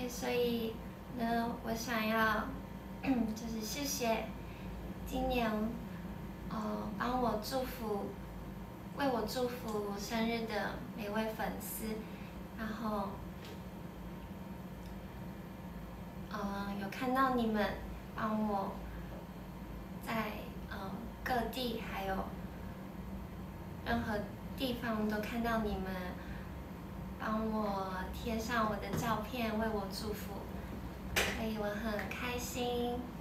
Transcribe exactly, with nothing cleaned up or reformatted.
对，所以呢，我想要就是谢谢今年呃帮我祝福、为我祝福生日的每位粉丝，然后呃有看到你们帮我在呃各地还有任何地方都看到你们帮我贴上我的照片，为我祝福，所以我很开心。